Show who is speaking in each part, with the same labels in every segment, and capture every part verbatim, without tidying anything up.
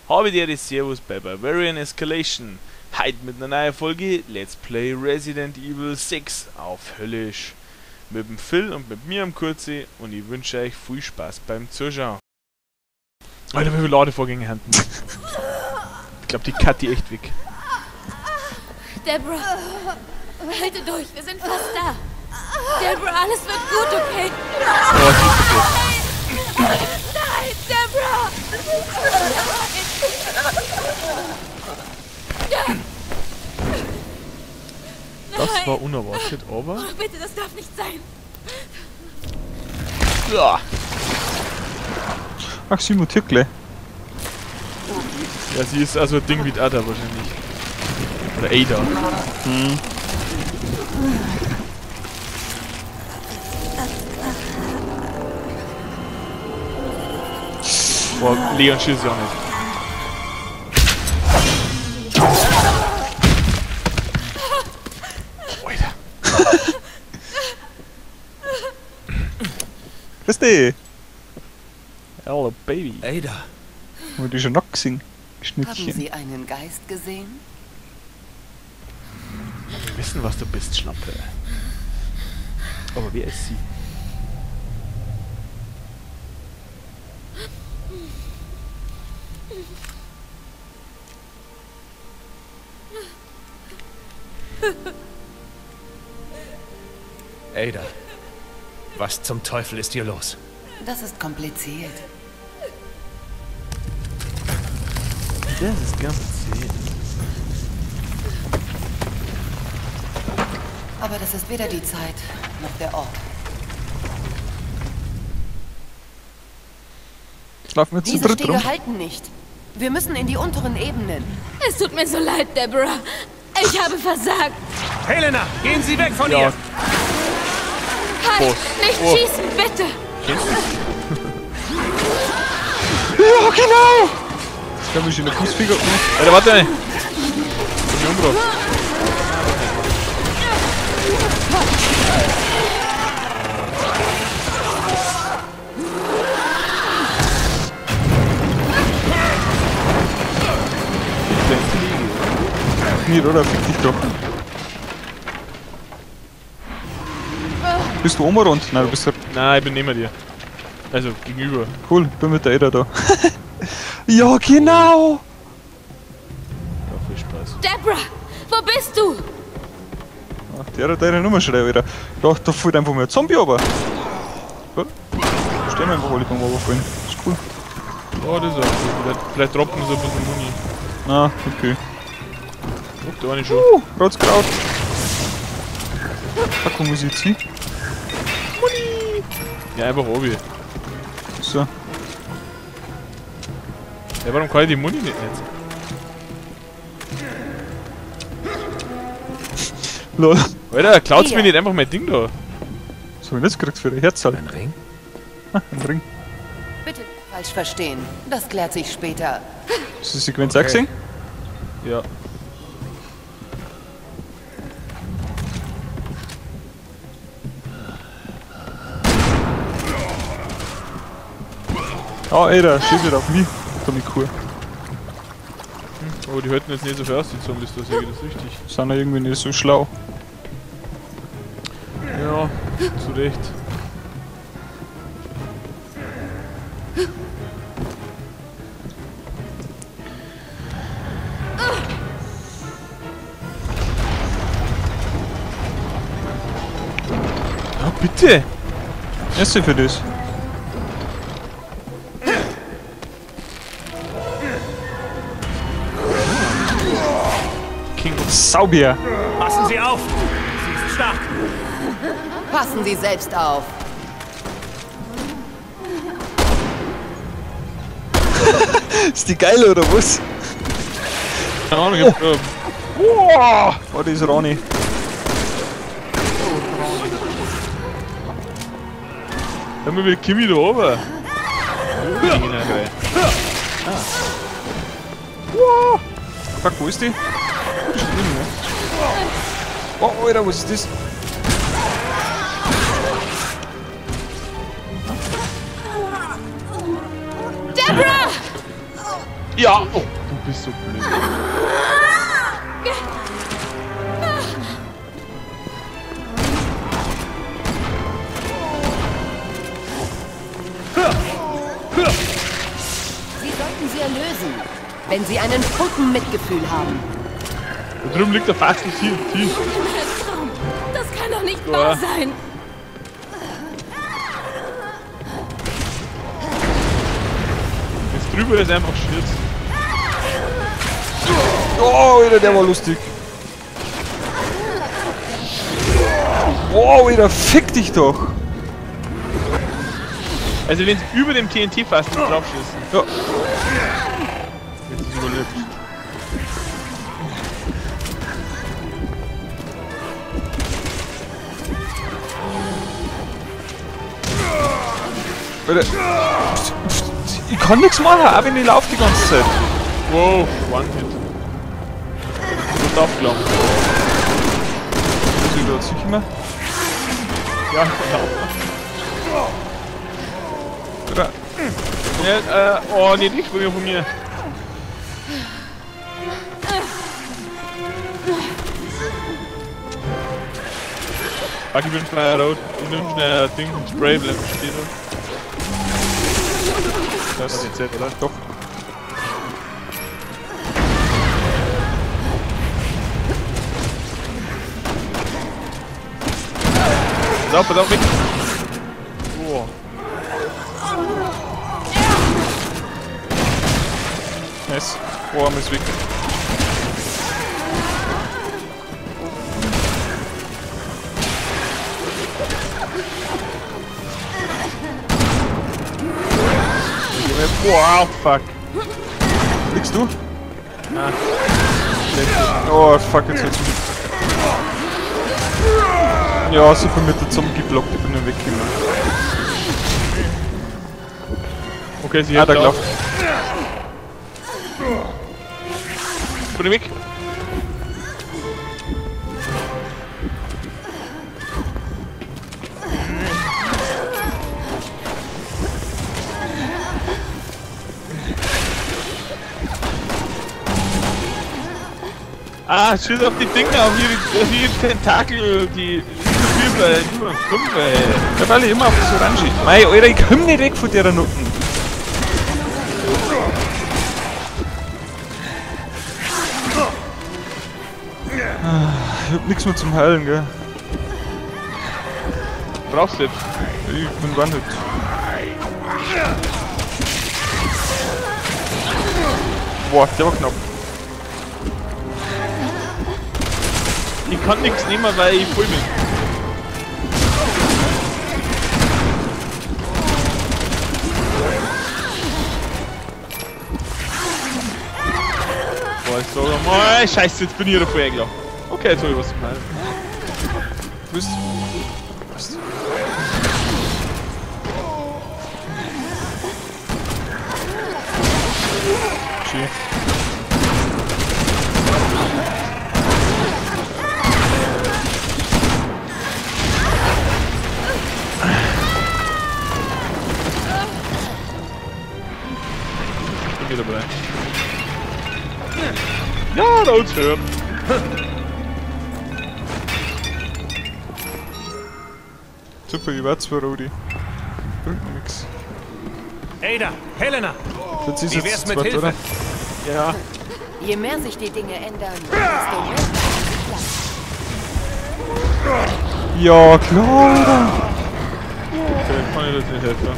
Speaker 1: Habe die Servus bei Barbarian Escalation. Heute mit einer neuen Folge Let's Play Resident Evil sechs auf Höllisch. Mit dem Phil und mit mir am Kurzi und ich wünsche euch viel Spaß beim Zuschauen. Alter, wie viele Ladevorgänge haben wir? Ich glaube, die cut die echt weg.
Speaker 2: Deborah, halte durch, wir sind fast da. Deborah, alles wird gut, okay?
Speaker 1: Oh,
Speaker 2: Nein, nein, Deborah!
Speaker 1: das war unerwartet, aber...
Speaker 2: Oh, bitte, das darf nicht sein.
Speaker 1: Ja,
Speaker 3: Ach, sie mutiert gleich.
Speaker 1: ja sie ist also ein Ding wie Ada wahrscheinlich. Oder Ada.
Speaker 3: Hm.
Speaker 1: Boah, Leon schießt ja auch nicht. Alter.
Speaker 3: Was ist die?
Speaker 1: Hello, Baby.
Speaker 4: Ada.
Speaker 3: Haben die schon noch gesehen?
Speaker 5: Haben
Speaker 3: Schnittchen.
Speaker 5: Sie einen Geist gesehen?
Speaker 1: Wir wissen, was du bist, Schlampe. Aber wer ist sie?
Speaker 4: Ada. Was zum Teufel ist hier los?
Speaker 5: Das ist kompliziert.
Speaker 1: Das ist ganz zäh.
Speaker 5: Aber das ist weder die Zeit noch der Ort.
Speaker 3: Laufen wir zu
Speaker 5: Diese
Speaker 3: dritt rum.
Speaker 5: Stege halten nicht. Wir müssen in die unteren Ebenen.
Speaker 2: Es tut mir so leid, Deborah. Ich habe versagt.
Speaker 4: Helena, gehen Sie weg von
Speaker 1: Ja,
Speaker 4: ihr!
Speaker 2: Halt,
Speaker 1: Boss.
Speaker 2: nicht
Speaker 1: Oh.
Speaker 2: schießen, bitte.
Speaker 1: kennst du?
Speaker 3: Ja, genau! Jetzt kann ich in der Fußfinger um.
Speaker 1: Alter, warte! Ich bin umgebracht.
Speaker 3: Nicht, oder? Fick dich doch. Bist du umrund? Nein, du bist halt
Speaker 1: Nein, ich bin neben dir. Also, gegenüber.
Speaker 3: cool. Bin mit der Ada da. Ja, genau!
Speaker 1: Ja, viel Spaß.
Speaker 2: Deborah, wo bist du?
Speaker 3: Ach, der hat deine Nummer schreiben wieder. Ja, da fällt einfach mal ein Zombie aber. Ja, da stehen einfach alle vom Oberfallen. Ist cool.
Speaker 1: Oh, das ist auch gut. Vielleicht, vielleicht droppen so ein bisschen Muni.
Speaker 3: Ah, okay.
Speaker 1: Guck, da war nicht schon.
Speaker 3: Uh, Rotzkraut. Da kommen sie jetzt hin.
Speaker 1: Ja, einfach obi.
Speaker 3: So.
Speaker 1: Ja, warum kann ich die Muni nicht nehmen?
Speaker 3: Lol.
Speaker 1: Alter, klaut's mir
Speaker 5: Hier.
Speaker 1: nicht einfach mein Ding da.
Speaker 3: Was hab ich das gekriegt für ein Herzal?
Speaker 4: Ein Ring?
Speaker 3: Ah, ein Ring.
Speaker 5: Bitte nicht falsch verstehen. Das klärt sich später.
Speaker 3: Hast du die Sequenz auch gesehen?
Speaker 1: Ja.
Speaker 3: Ah, ey, da schießt wieder auf mich. Dummi Kuh.
Speaker 1: Aber die halten jetzt nicht so fest, die Zombies, da sehe ich das richtig.
Speaker 3: Sind ja irgendwie nicht so schlau.
Speaker 1: Ja, zu Recht. Ja, bitte!
Speaker 3: Erste für das.
Speaker 1: King of
Speaker 3: Saubier.
Speaker 4: Passen Sie auf! Sie ist stark!
Speaker 5: Passen Sie selbst auf.
Speaker 3: Ist die geil oder was?
Speaker 1: Keine Ahnung, ich hab, äh,
Speaker 3: Boah! Oh, das ist Rani.
Speaker 1: hör mal, wie Kimi da oben.
Speaker 3: Fuck, wo ist die? Oh, Alter, was ist das?
Speaker 1: Ja! Oh, du bist so blöd.
Speaker 5: Sie sollten sie erlösen, wenn sie einen Funken Mitgefühl haben.
Speaker 1: Da drüben liegt der Faxel tief, tief.
Speaker 2: Das kann doch nicht
Speaker 1: Ja.
Speaker 2: wahr sein.
Speaker 1: Jetzt drüber ist einfach Schwierz.
Speaker 3: Oh, Alter, der war lustig. Oh, Alter, fick dich doch.
Speaker 1: Also wenn sie über dem T N T-Fasten draufschießen.
Speaker 3: Ja.
Speaker 1: Wenn sie es überlebt.
Speaker 3: Alter. Ich kann nichts machen, auch wenn ich laufe die ganze Zeit.
Speaker 1: Wow, One-Hit. Du bist aufgelaufen.
Speaker 3: Muss ich da sicher mehr?
Speaker 1: Ja, genau.
Speaker 3: Oder?
Speaker 1: Ja, äh, oh, nee, nicht von mir, von mir. Fuck, ich bin schnell rot. Ich nehm schnell ein Ding, ein Spray, bleibt stehen. Das ist jetzt, oder?
Speaker 3: Doch.
Speaker 1: Pass auf, pass auf, weg! Oh.
Speaker 3: Nice. Oh, Arm ist weg.
Speaker 1: Wow, fuck.
Speaker 3: Liegst du?
Speaker 1: Ah.
Speaker 3: Oh, fuck, jetzt wird's mit. Ja, super mit der Zombie geblockt, ich bin dann weggekommen.
Speaker 1: Okay, sie
Speaker 3: Ah,
Speaker 1: hat
Speaker 3: da gelaufen.
Speaker 1: Bin ich weg? Ah, schieß auf die Dinger, auf ihre, auf ihre Tentakel, die Überbleib, über Kumpel, ey.
Speaker 3: Da falle ich immer auf das Orange. Mei, Alter, ich komm nicht weg von der Nutten. Ah, ich hab nichts mehr zum Heilen, gell.
Speaker 1: Brauchst du jetzt?
Speaker 3: Ich bin wandelt. Boah, der war knapp.
Speaker 1: Ich kann nichts nehmen, weil ich voll bin. Boah, ich sag mal, scheiße, jetzt bin ich wieder vorher gelaufen. Okay, jetzt hol ich was zum Heilen.
Speaker 3: Bist Bist Schön.
Speaker 1: Bin wieder dabei. Ja, da uns hören.
Speaker 3: Super, ich war zwar Rodi. Bringt nix.
Speaker 4: Ada, Helena,
Speaker 3: Jetzt ist
Speaker 4: wie wär's
Speaker 3: jetzt
Speaker 4: mit
Speaker 3: zweit,
Speaker 4: Hilfe?
Speaker 3: oder?
Speaker 1: Ja.
Speaker 5: Je mehr sich die Dinge ändern, desto mehr bleiben sie gleich.
Speaker 3: Ja, klar, Alter.
Speaker 1: Okay, kann ich das nicht helfen.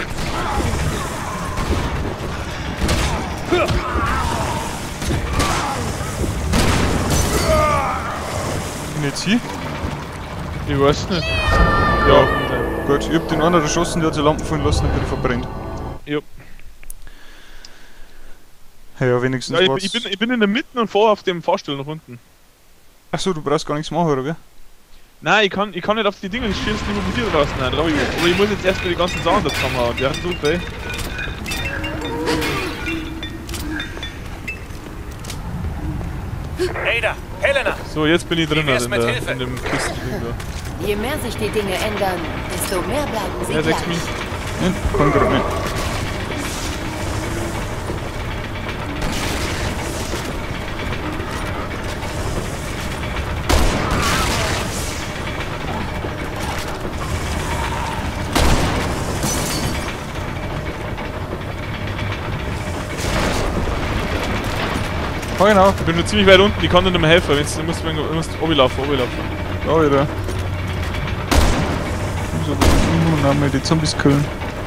Speaker 3: Bin jetzt hier?
Speaker 1: Ich weiß nicht. Ja,
Speaker 3: Gut, ich hab den anderen erschossen, der hat die Lampen fallen lassen und bin verbrennt.
Speaker 1: ja.
Speaker 3: Ja, wenigstens
Speaker 1: Ja,
Speaker 3: war's.
Speaker 1: ich, ich, bin, ich bin in der Mitte und vor auf dem Fahrstuhl nach unten.
Speaker 3: Achso, du brauchst gar nichts machen, oder wie?
Speaker 1: Nein, ich kann, ich kann nicht auf die Dinge schießen, die man mit dir draußen haben. Aber ich, aber ich muss jetzt erstmal die ganzen Sachen dazu haben. Ja, super.
Speaker 4: Ada, Helena,
Speaker 1: So, jetzt bin ich drin
Speaker 4: Wie wär's
Speaker 1: in,
Speaker 4: mit
Speaker 1: der,
Speaker 4: Hilfe?
Speaker 1: in dem Kisten. Da.
Speaker 5: Je mehr sich die Dinge ändern, desto mehr bleiben sie
Speaker 1: Ja,
Speaker 5: gleich.
Speaker 1: sechs Minuten.
Speaker 3: Nein, kann grad nicht. Ja, genau.
Speaker 1: Ich bin schon ziemlich weit unten, ich kann dir nicht mehr helfen. Wenn's, du musst, du musst runterlaufen, runterlaufen.
Speaker 3: Da wieder. Ich muss aber nur noch mal die Zombies killen.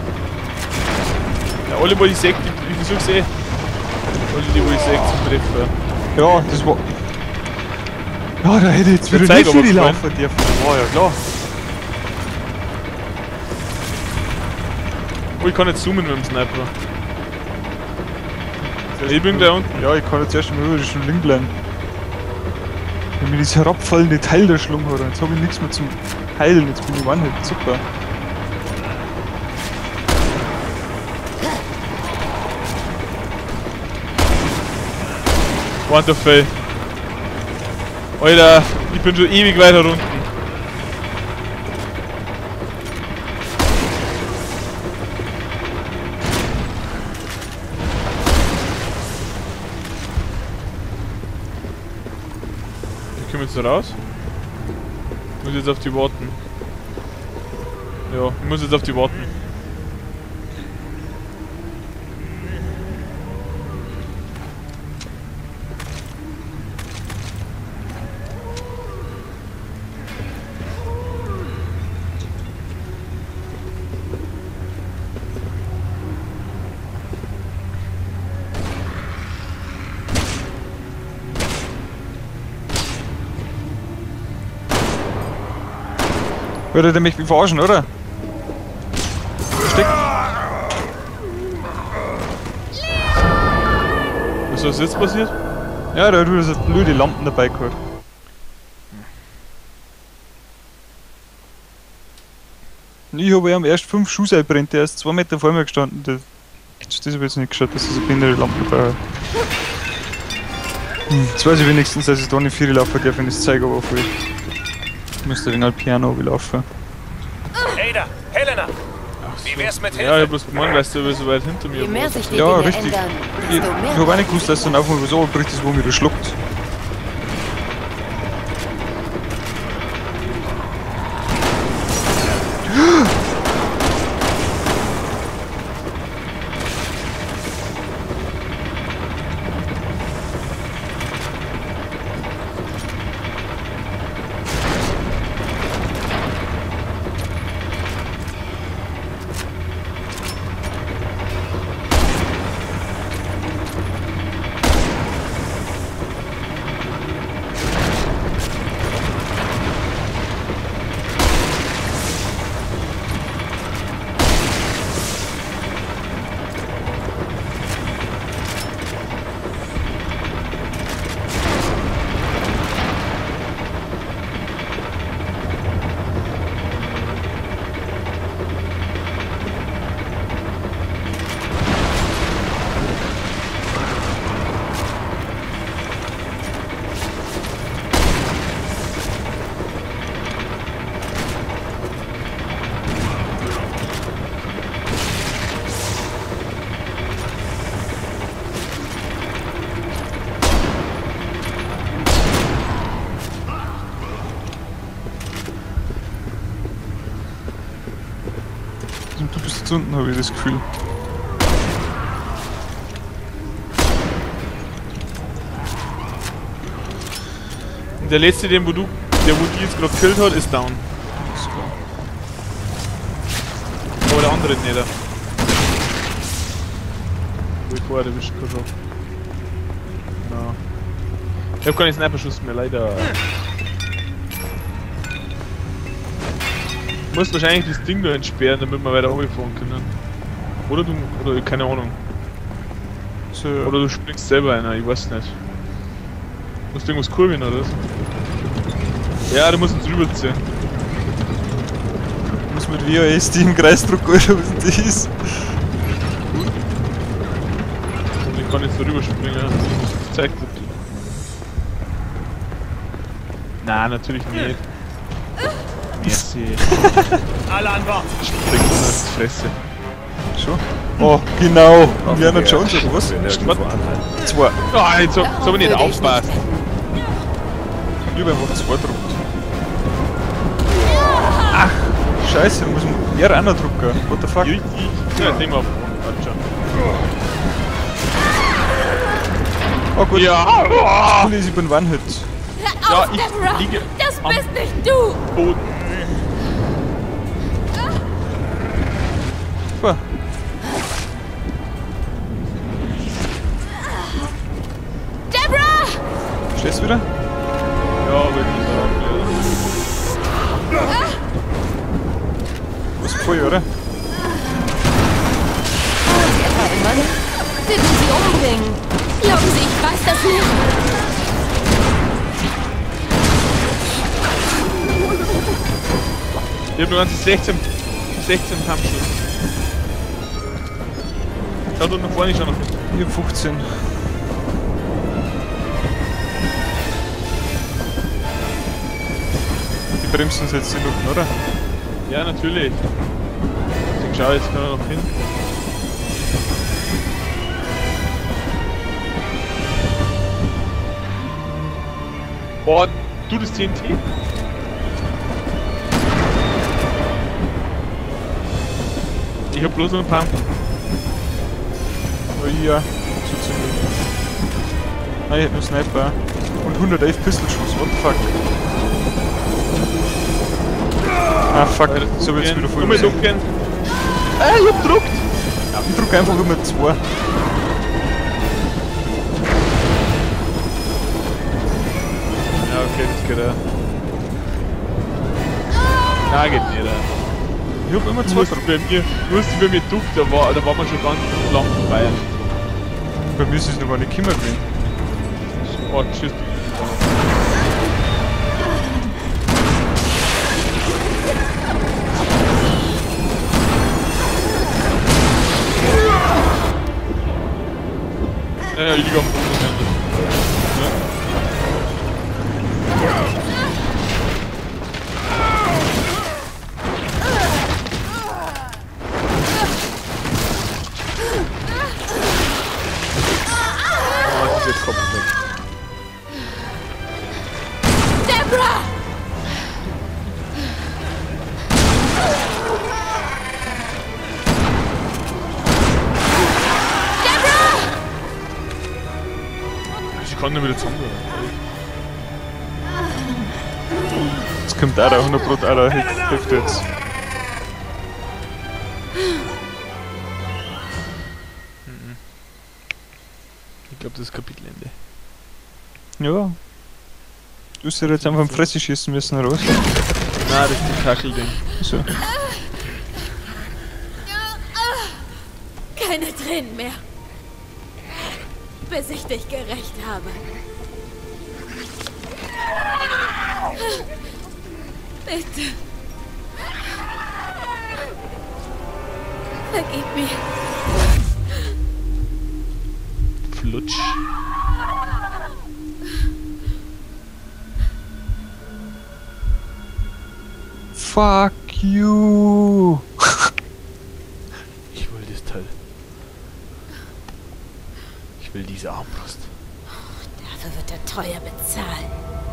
Speaker 1: Ja, alle, wo ich sehe, ich versuch's eh. Alle, die, wo ich sehe, zum Treffen.
Speaker 3: Ja, das war... Ja, da hätte ich jetzt wieder
Speaker 1: Zeig
Speaker 3: nicht für
Speaker 1: aber
Speaker 3: die
Speaker 1: gefallen.
Speaker 3: laufen dürfen. War ja klar.
Speaker 1: Oh, ich kann nicht zoomen mit dem Sniper. Ich bin da unten.
Speaker 3: Ja, ich kann jetzt erst mal über die schon liegen bleiben. Wenn mir das herabfallende Teil der Schlung hat, jetzt habe ich nichts mehr zum Heilen, jetzt bin ich One-Hit, super.
Speaker 1: Wonderful. Alter, ich bin schon ewig weiter unten. Ich komme jetzt da raus. Ich muss jetzt auf die warten. Ja, ich muss jetzt auf die warten.
Speaker 3: Würde der mich verarschen, oder? Versteckt.
Speaker 1: Was ist jetzt passiert?
Speaker 3: Ja, da hat wieder so blöde Lampen dabei gehabt. Ich habe ihm erst fünf Schuss eingebrennt, der ist zwei Meter vor mir gestanden. Das, das habe ich jetzt nicht geschaut, dass er so behinderte Lampen dabei hat. Hm, jetzt weiß ich wenigstens, dass ich da nicht viel laufen darf, wenn ich das zeige, aber voll. Ich müsste wegen halt Piano laufen.
Speaker 4: Ada, Helena! Wie wär's mit Hilfe?
Speaker 1: Ja, ich hab bloß gemeint, weißt du, so weit hinter mir
Speaker 5: Je mehr
Speaker 1: warst.
Speaker 5: sich die
Speaker 3: Ja,
Speaker 5: Dinge
Speaker 3: richtig.
Speaker 5: ändern,
Speaker 3: Ich,
Speaker 5: desto
Speaker 3: ich
Speaker 5: mehr...
Speaker 3: habe auch nicht gewusst, dass dann auf einmal was runterbricht, das wo mich da schluckt. Und du bist jetzt unten, habe ich das Gefühl.
Speaker 1: Und der letzte, den wo du, der wo die jetzt gerade gekillt hat, ist down.
Speaker 3: Ist klar.
Speaker 1: Aber der andere nicht. Wo ich vorher erwischt habe. No. Ich hab keinen Sniper-Schuss mehr, leider. Du musst wahrscheinlich das Ding da entsperren, damit wir weiter runterfahren können. Oder du, oder keine Ahnung.
Speaker 3: So,
Speaker 1: Oder du springst selber einer, ich weiß nicht. Du musst irgendwas kurbeln oder was? Ja, du musst uns rüberziehen.
Speaker 3: muss mit W A S die im Kreis drücken, oder was denn das ist?
Speaker 1: Und ich kann jetzt da rüberspringen. Das zeigt das. Nein, natürlich nicht. Merci.
Speaker 4: Alle an Bord!
Speaker 1: Springt in die Fresse.
Speaker 3: Schon? Oh, genau. Indiana Jones oder was?
Speaker 1: Was?
Speaker 3: Zwei.
Speaker 1: Ah, jetzt hab, jetzt hab ich nicht
Speaker 5: Würde ich
Speaker 1: aufgepasst.
Speaker 3: Ich hab einfach zwei gedrückt. Ach, scheiße, muss man R auch noch drücken. What the fuck?
Speaker 1: Ich, ich, ja, Thema auf. Warte schon.
Speaker 3: Oh gut.
Speaker 1: Ja!
Speaker 3: Das Coole ist, ich bin One-Hit.
Speaker 2: Hör
Speaker 1: Ja,
Speaker 2: auf,
Speaker 1: ich
Speaker 2: Deborah!
Speaker 1: liege
Speaker 2: Das
Speaker 1: am
Speaker 2: bist nicht du!
Speaker 1: Boden.
Speaker 3: Super.
Speaker 2: Deborah!
Speaker 3: Stehst du wieder?
Speaker 1: Ja, wenn ich da.
Speaker 3: Was voll, oder?
Speaker 5: Sie etwa im Mann? Wir will sie umbringen.
Speaker 2: Glauben Sie, ich weiß das nicht?
Speaker 1: Ich hab nur ganze sechzehn, sechzehn Kampfschuss. Schau doch nach vorne schon noch.
Speaker 3: Ich hab fünfzehn. Die bremsen uns jetzt in Luft, oder?
Speaker 1: Ja, natürlich. Ich schau, jetzt kann er noch hin. Boah, du das T N T? Ich hab bloß noch ein paar.
Speaker 3: Oh ja, so ziemlich. Nein, ich hab nur Sniper. Und hundertelf Pistolschuss, what the fuck? Ah fuck, so wird's wieder voll.
Speaker 1: Nur mit Ducken. Ah, ich hab gedruckt!
Speaker 3: Ich drück einfach immer zwei.
Speaker 1: Ja, okay, das geht ja. Nein, geht nicht.
Speaker 3: Ich hab immer
Speaker 1: Du
Speaker 3: zwei
Speaker 1: musst
Speaker 3: drück.
Speaker 1: bei mir, du musst bei mir duckt, da war, da war man schon ganz lang dabei.
Speaker 3: Bei mir ist es noch gar nicht gekommen gewesen.
Speaker 1: Oh, tschüss. Ja, ja, ich liege am Boden. Ja. Oh, das ist jetzt Kopf weg.
Speaker 2: Deborah!
Speaker 1: Ich kann nicht wieder zusammen.
Speaker 3: Jetzt kommt auch der hundert Prozent auch der Hälfte jetzt.
Speaker 1: Ich glaube, das ist Kapitelende.
Speaker 3: Ja. Du hast ja jetzt einfach am Fresse schießen müssen raus.
Speaker 1: Nein, das ist ein Kachelding.
Speaker 3: So.
Speaker 2: Keine Tränen mehr. Bis ich dich gerächt habe. Bitte. Vergib mir.
Speaker 1: Flutsch.
Speaker 3: Fuck you!
Speaker 1: Ich will das Teil. Ich will diese Armbrust.
Speaker 2: Dafür wird er teuer bezahlen.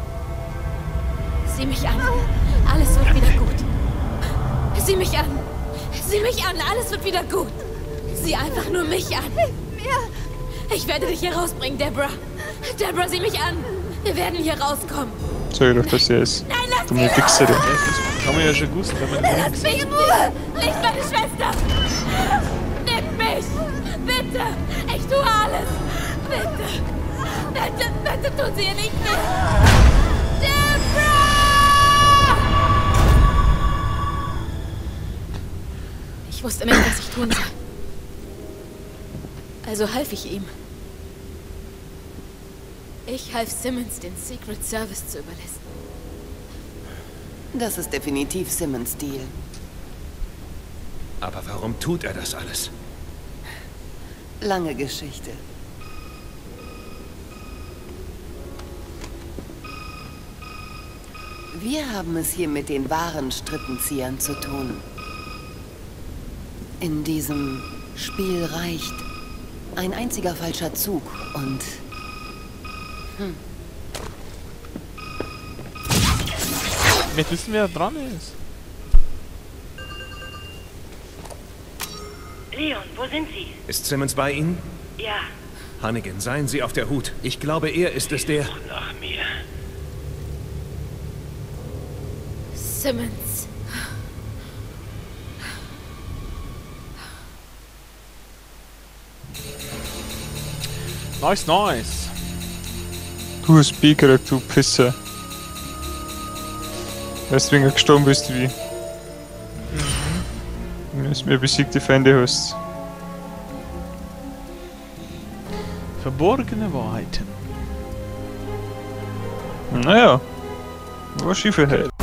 Speaker 2: Sieh mich an. Alles wird wieder gut. Sieh mich an. Sieh mich an. Alles wird wieder gut. Sieh einfach nur mich an. Ich werde dich hier rausbringen, Deborah. Deborah, sieh mich an. Wir werden hier rauskommen.
Speaker 3: Sag ich doch, dass er ist.
Speaker 2: Nein, lass
Speaker 3: Du
Speaker 2: mich
Speaker 3: mir Wichser,
Speaker 1: Ja, das kann man ja schon gewusst, wenn man
Speaker 2: Lass mich in Ruhe! Nicht meine Schwester! Nimm mich! Bitte! Ich tue alles! Bitte! Bitte, bitte tun Sie ihr nicht weh! Deborah! Ich wusste nicht, was ich tun soll. Also half ich ihm. Ich half Simmons, den Secret Service zu überlisten.
Speaker 5: Das ist definitiv Simmons Deal.
Speaker 4: Aber warum tut er das alles?
Speaker 5: Lange Geschichte. Wir haben es hier mit den wahren Strippenziehern zu tun. In diesem Spiel reicht ein einziger falscher Zug und... Hm.
Speaker 1: Wir wissen, wer dran ist.
Speaker 6: Leon, wo sind Sie?
Speaker 4: Ist Simmons bei Ihnen?
Speaker 6: Ja.
Speaker 4: Hannigan, seien Sie auf der Hut. Ich glaube, er ist es, der...
Speaker 6: Nach mir.
Speaker 2: Simmons.
Speaker 1: Nice, nice.
Speaker 3: Du hast B gekriegt, du Pisser. Weißt du, wegen du gestorben bist wie? Mhm. Dass du mehr besiegte Feinde hast.
Speaker 1: Verborgene Wahrheiten.
Speaker 3: Naja. War Schieferheit.